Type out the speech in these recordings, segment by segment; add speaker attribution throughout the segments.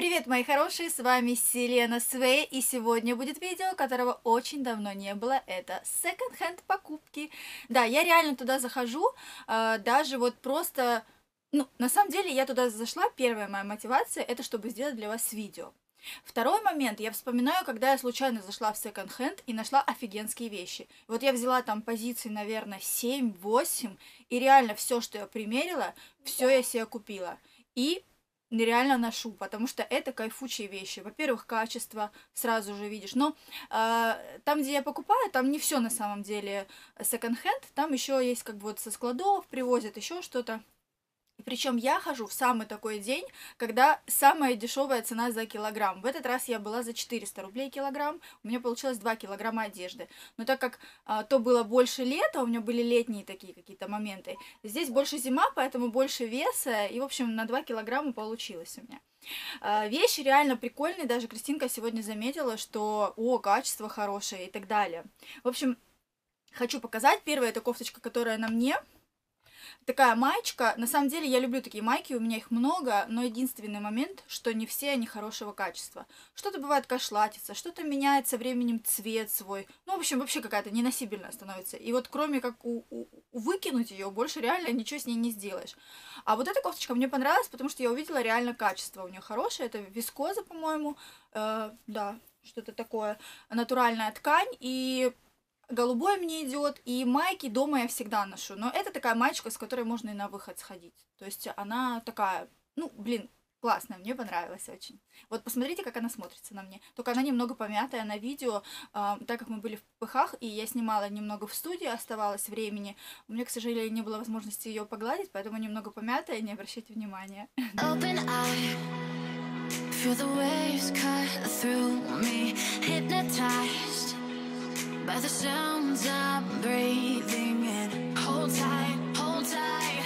Speaker 1: Привет, мои хорошие, с вами Селена Свей, и сегодня будет видео, которого очень давно не было, это секонд-хенд покупки. Да, я реально туда захожу, даже вот просто, на самом деле я туда зашла, первая моя мотивация, это чтобы сделать для вас видео. Второй момент, я вспоминаю, когда я случайно зашла в секонд-хенд и нашла офигенские вещи. Вот я взяла там позиции, наверное, 7-8, и реально все, что я примерила, все я себе купила. И нереально ношу, потому что это кайфучие вещи. Во-первых, качество сразу же видишь. Но там, где я покупаю, там не все на самом деле секонд-хенд. Там еще есть как бы вот со складов привозят еще что-то. И причем я хожу в самый такой день, когда самая дешевая цена за килограмм. В этот раз я была за 400 рублей килограмм, у меня получилось 2 килограмма одежды. Но так как то было больше лета, у меня были летние такие какие-то моменты, здесь больше зима, поэтому больше веса, и, в общем, на 2 килограмма получилось у меня. Вещи реально прикольные, даже Кристинка сегодня заметила, что, качество хорошее и так далее. В общем, хочу показать. Первая это кофточка, которая на мне. Такая маечка, на самом деле я люблю такие майки, у меня их много, но единственный момент, что не все они хорошего качества. Что-то бывает кошлатится, что-то меняет со временем цвет свой, в общем, вообще какая-то неносибельная становится. И вот кроме как выкинуть ее, больше реально ничего с ней не сделаешь. А вот эта кофточка мне понравилась, потому что я увидела реально качество у нее хорошее, это вискоза, по-моему, да, что-то такое, натуральная ткань, и голубой мне идет, и майки дома я всегда ношу. Но это такая маечка, с которой можно и на выход сходить. То есть она такая, классная, мне понравилась очень. Вот посмотрите, как она смотрится на мне. Только она немного помятая на видео, так как мы были в пыхах, и я снимала немного в студии, оставалось времени. У меня, к сожалению, не было возможности ее погладить, поэтому немного помятая, не обращайте внимания. By the sounds I'm breathing in. Hold tight,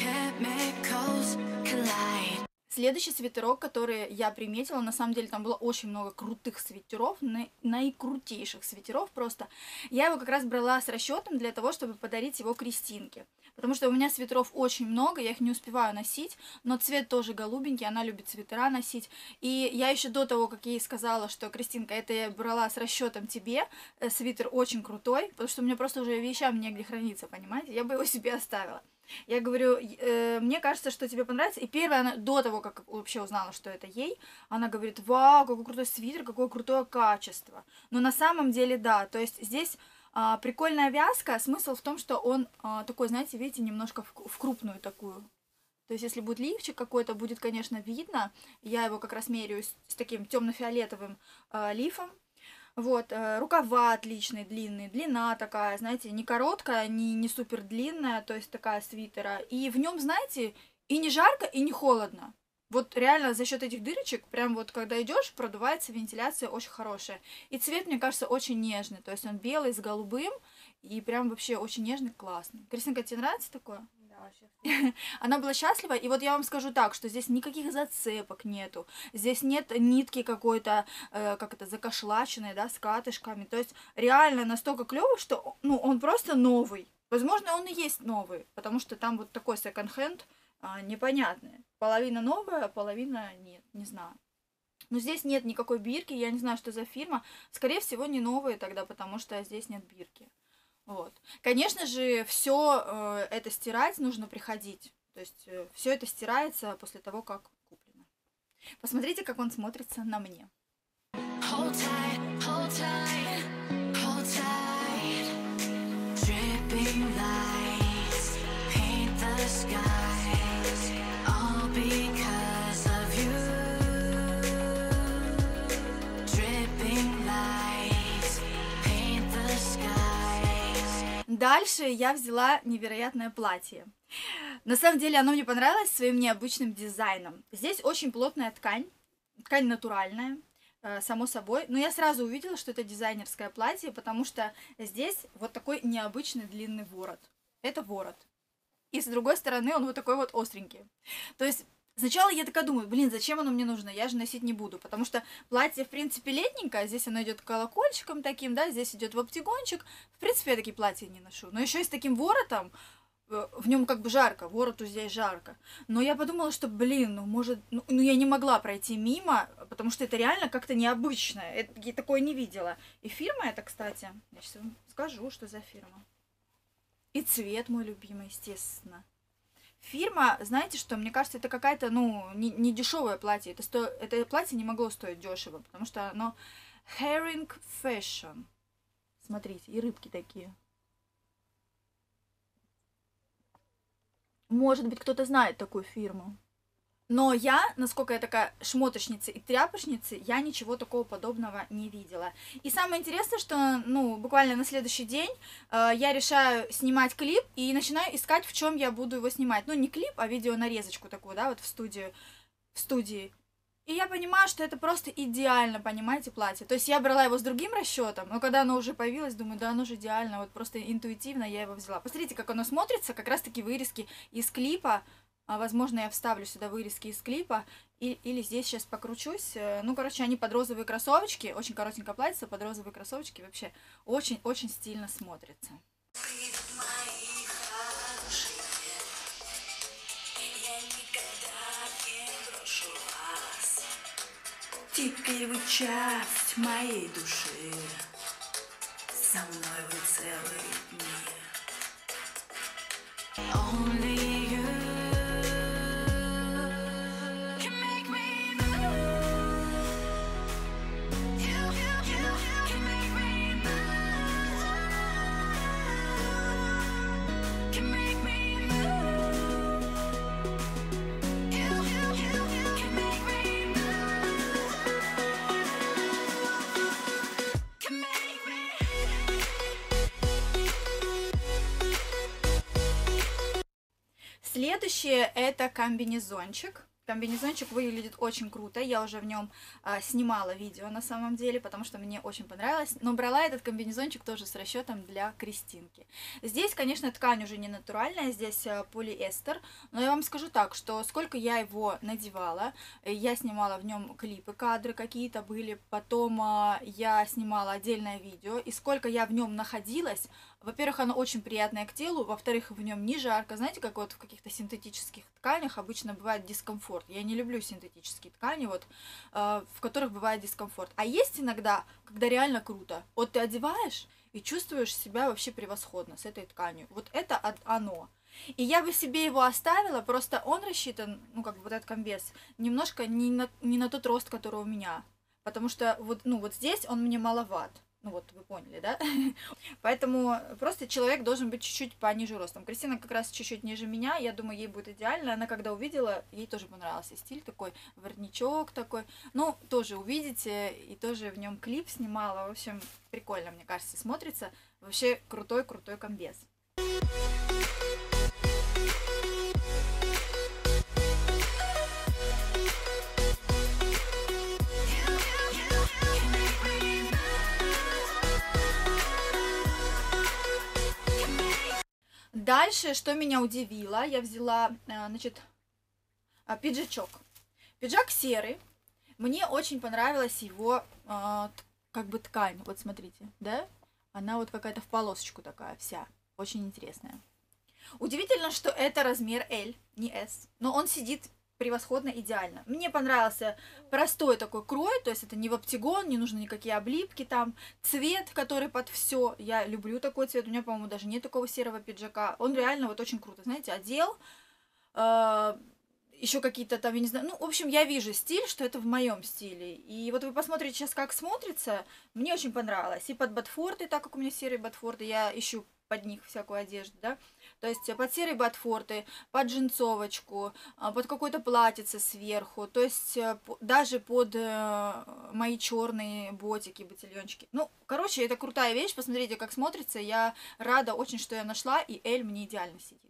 Speaker 1: chemicals collide. Следующий свитерок, который я приметила, на самом деле там было очень много крутых свитеров, наикрутейших свитеров просто. Я его как раз брала с расчетом для того, чтобы подарить его Кристинке. Потому что у меня свитеров очень много, я их не успеваю носить, но цвет тоже голубенький, она любит свитера носить. И я еще до того, как ей сказала, что Кристинка, это я брала с расчетом тебе, свитер очень крутой, потому что у меня просто уже вещам негде храниться, понимаете? Я бы его себе оставила. Я говорю, мне кажется, что тебе понравится. И первая, она, до того, как вообще узнала, что это ей, она говорит, вау, какой крутой свитер, какое крутое качество. Но на самом деле, да, то есть здесь прикольная вязка. Смысл в том, что он такой, знаете, видите, немножко в крупную такую. То есть если будет лифчик какой-то, будет, конечно, видно. Я его как раз меряю с таким темно-фиолетовым лифом. Вот, рукава отличные, длинные, длина такая, знаете, не короткая, не супер длинная, то есть такая свитера. И в нем, знаете, и не жарко, и не холодно. Вот реально за счет этих дырочек, прям вот когда идешь, продувается, вентиляция очень хорошая. И цвет, мне кажется, очень нежный. То есть он белый с голубым, и прям вообще очень нежный, классный. Кристинка, тебе нравится такое? Она была счастлива, и вот я вам скажу так, что здесь никаких зацепок нету, здесь нет нитки какой-то, как это, закошлаченной, да, с катышками, то есть реально настолько клёвый, что, он просто новый, возможно, он и есть новый, потому что там вот такой секонд-хенд непонятный, половина новая, половина нет, не знаю. Но здесь нет никакой бирки, я не знаю, что за фирма, скорее всего, не новые тогда, потому что здесь нет бирки. Вот. Конечно же, все это стирать нужно приходить. То есть все это стирается после того, как куплено. Посмотрите, как он смотрится на мне. Hold tight, hold tight, hold tight. Dripping lights paint the skies, all because of you. Dripping lights paint the skies. Дальше я взяла невероятное платье. На самом деле оно мне понравилось своим необычным дизайном. Здесь очень плотная ткань, ткань натуральная, само собой. Но я сразу увидела, что это дизайнерское платье, потому что здесь вот такой необычный длинный ворот. Это ворот. И с другой стороны он вот такой вот остренький. То есть сначала я такая думаю, зачем оно мне нужно, я же носить не буду, потому что платье, в принципе, летненькое, здесь оно идет колокольчиком таким, да, здесь идет в обтягончик, в принципе, я такие платья не ношу, но еще и с таким воротом, в нем как бы жарко, вороту здесь жарко. Но я подумала, что, блин, ну может, ну я не могла пройти мимо, потому что это реально как-то необычное. Я такое не видела. И фирма это, кстати, я сейчас вам скажу, что за фирма. И цвет мой любимый, естественно. Фирма, знаете что, мне кажется, это какая-то, ну, не дешевое платье. Это платье не могло стоить дешево, потому что оно Herring Fashion. Смотрите, и рыбки такие. Может быть, кто-то знает такую фирму. Но я, насколько я такая шмоточница и тряпочница, я ничего такого подобного не видела. И самое интересное, что, ну, буквально на следующий день я решаю снимать клип и начинаю искать, в чем я буду его снимать. Ну, не клип, а видеонарезочку такую, да, вот в студии. И я понимаю, что это просто идеально, понимаете, платье. То есть я брала его с другим расчетом, но когда оно уже появилось, думаю, да, оно же идеально, вот просто интуитивно я его взяла. Посмотрите, как оно смотрится, как раз-таки вырезки из клипа. Возможно, я вставлю сюда вырезки из клипа, или здесь сейчас покручусь. Ну, короче, они под розовые кроссовочки, очень коротенькое платье, под розовые кроссовочки вообще очень-очень стильно смотрятся. Теперь вы часть моей души, со мной вы целые дни. Only you can make me move. You can make me move. Can make me move. You can make me move. Can make me. Следующее это комбинезончик. Комбинезончик выглядит очень круто. Я уже в нем снимала видео на самом деле, потому что мне очень понравилось. Но брала этот комбинезончик тоже с расчетом для Кристинки. Здесь, конечно, ткань уже не натуральная, здесь полиэстер. Но я вам скажу так, что сколько я его надевала, я снимала в нем клипы, кадры какие-то были, потом я снимала отдельное видео, и сколько я в нем находилась. Во-первых, оно очень приятное к телу, во-вторых, в нем не жарко. Знаете, как вот в каких-то синтетических тканях обычно бывает дискомфорт. Я не люблю синтетические ткани, вот, в которых бывает дискомфорт. А есть иногда, когда реально круто. Вот ты одеваешь и чувствуешь себя вообще превосходно с этой тканью. Вот это оно. И я бы себе его оставила, просто он рассчитан, ну, как бы вот этот комбез, немножко не на тот рост, который у меня. Потому что вот, ну, вот здесь он мне маловат. Ну вот, вы поняли, да? Поэтому просто человек должен быть чуть-чуть пониже ростом. Кристина как раз чуть-чуть ниже меня, я думаю, ей будет идеально. Она когда увидела, ей тоже понравился стиль такой, воротничок такой. Ну, тоже увидите, и тоже в нем клип снимала. В общем, прикольно, мне кажется, смотрится. Вообще крутой-крутой комбез. Дальше, что меня удивило, я взяла, значит, пиджачок. Пиджак серый. Мне очень понравилась его, как бы, ткань. Вот смотрите, да? Она вот какая-то в полосочку такая вся. Очень интересная. Удивительно, что это размер L, не S. Но он сидит превосходно, идеально. Мне понравился простой такой крой, то есть это не ваптигон, не нужны никакие облипки там. Цвет, который под все, я люблю такой цвет. У меня, по-моему, даже нет такого серого пиджака. Он реально вот очень круто, знаете, одел. Еще какие-то там, я не знаю, ну, в общем, я вижу стиль, что это в моем стиле. И вот вы посмотрите сейчас, как смотрится, мне очень понравилось. И под ботфорты, так как у меня серые ботфорты, я ищу под них всякую одежду, да. То есть под серые ботфорты, под джинсовочку, под какое-то платьице сверху, то есть даже под мои черные ботики, ботильончики. Ну, короче, это крутая вещь, посмотрите, как смотрится. Я рада очень, что я нашла, и L мне идеально сидит.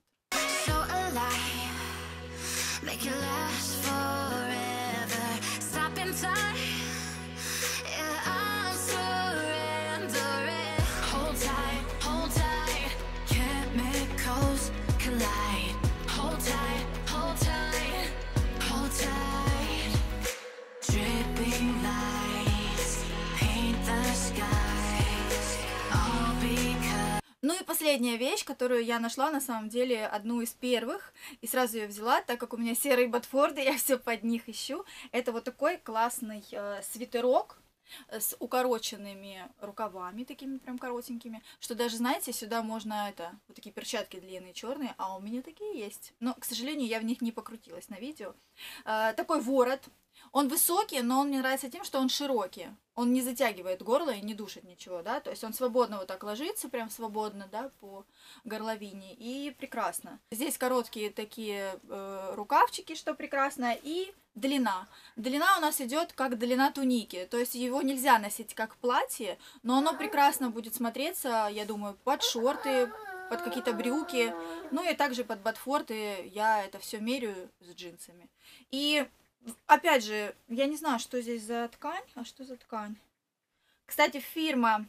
Speaker 1: Ну и последняя вещь, которую я нашла, на самом деле, одну из первых, и сразу ее взяла, так как у меня серые ботфорды, я все под них ищу. Это вот такой классный свитерок с укороченными рукавами, такими прям коротенькими, что даже, знаете, сюда можно вот такие перчатки длинные, черные, а у меня такие есть. Но, к сожалению, я в них не покрутилась на видео. Такой ворот. Он высокий, но он мне нравится тем, что он широкий. Он не затягивает горло и не душит ничего, да, то есть он свободно вот так ложится, прям свободно, да, по горловине, и прекрасно. Здесь короткие такие рукавчики, что прекрасно, и длина. Длина у нас идет как длина туники, то есть его нельзя носить как платье, но оно прекрасно будет смотреться, я думаю, под шорты, под какие-то брюки, ну и также под ботфорты. Я это все меряю с джинсами. И опять же, я не знаю, что здесь за ткань. А что за ткань? Кстати, фирма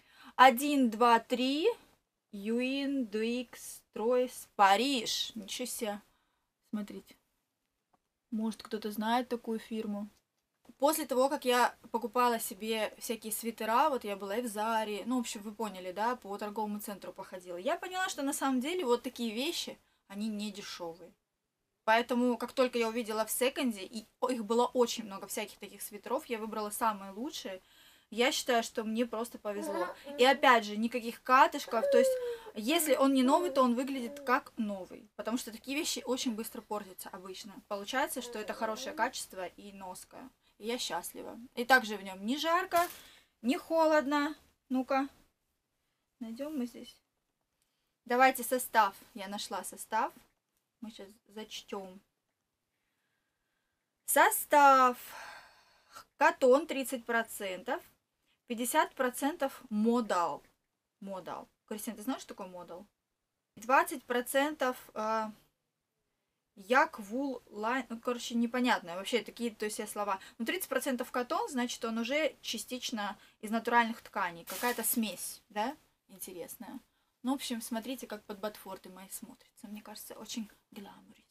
Speaker 1: 123 Юин Дуикс Тройс Париж. Ничего себе. Смотрите. Может, кто-то знает такую фирму. После того, как я покупала себе всякие свитера, вот я была и в Заре, ну, в общем, вы поняли, да, по торговому центру походила, я поняла, что на самом деле вот такие вещи, они не дешевые. Поэтому, как только я увидела в секонде, и их было очень много всяких таких свитеров, я выбрала самые лучшие. Я считаю, что мне просто повезло. И опять же, никаких катышков. То есть, если он не новый, то он выглядит как новый. Потому что такие вещи очень быстро портятся обычно. Получается, что это хорошее качество и носка. И я счастлива. И также в нем не жарко, не холодно. Ну-ка, найдем мы здесь. Давайте состав. Я нашла состав. Мы сейчас зачтем. Состав. Катон 30%, 50% модал. Модал. Кристина, ты знаешь, что такое модал? 20% яквул лайн. Ну, короче, непонятно. Вообще такие, то есть все слова. Но 30% катон, значит, он уже частично из натуральных тканей. Какая-то смесь, да? Интересная. Ну, в общем, смотрите, как под ботфорты мои смотрятся. Мне кажется, очень гламурно.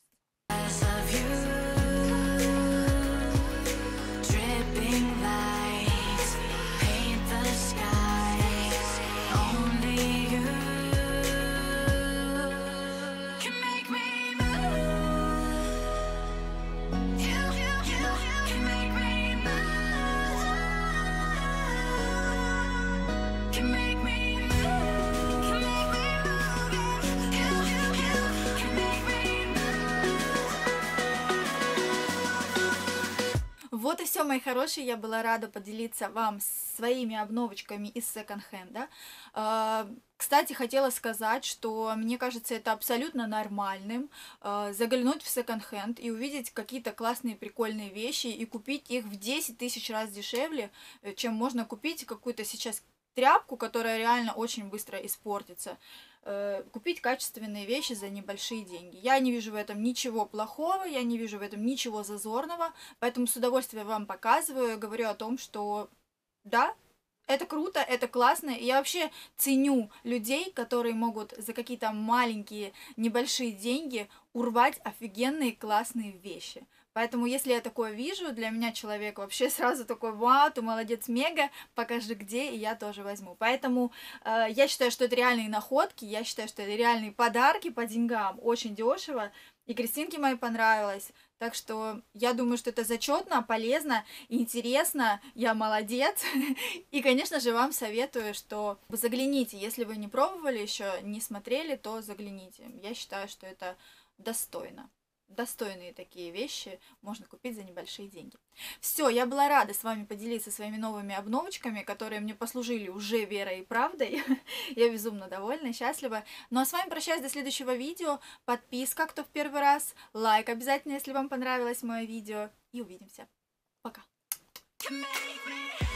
Speaker 1: Вот и все, мои хорошие. Я была рада поделиться вам своими обновочками из секонд-хенда. Кстати, хотела сказать, что мне кажется, это абсолютно нормальным заглянуть в секонд-хенд и увидеть какие-то классные, прикольные вещи и купить их в 10 тысяч раз дешевле, чем можно купить какую-то сейчас тряпку, которая реально очень быстро испортится. Купить качественные вещи за небольшие деньги. Я не вижу в этом ничего плохого, я не вижу в этом ничего зазорного, поэтому с удовольствием вам показываю, говорю о том, что да, это круто, это классно. И я вообще ценю людей, которые могут за какие-то маленькие, небольшие деньги урвать офигенные классные вещи. Поэтому, если я такое вижу, для меня человек вообще сразу такой: вау, ты молодец, мега, покажи где, и я тоже возьму. Поэтому я считаю, что это реальные находки, я считаю, что это реальные подарки по деньгам, очень дешево. И Кристинке моей понравилось. Так что я думаю, что это зачетно, полезно, интересно, я молодец. И, конечно же, вам советую, что загляните, если вы не пробовали еще, не смотрели, то загляните. Я считаю, что это достойно. Достойные такие вещи можно купить за небольшие деньги. Все, я была рада с вами поделиться своими новыми обновочками, которые мне послужили уже верой и правдой. Я безумно довольна и счастлива. Ну а с вами прощаюсь до следующего видео. Подписка, кто в первый раз. Лайк обязательно, если вам понравилось мое видео. И увидимся. Пока.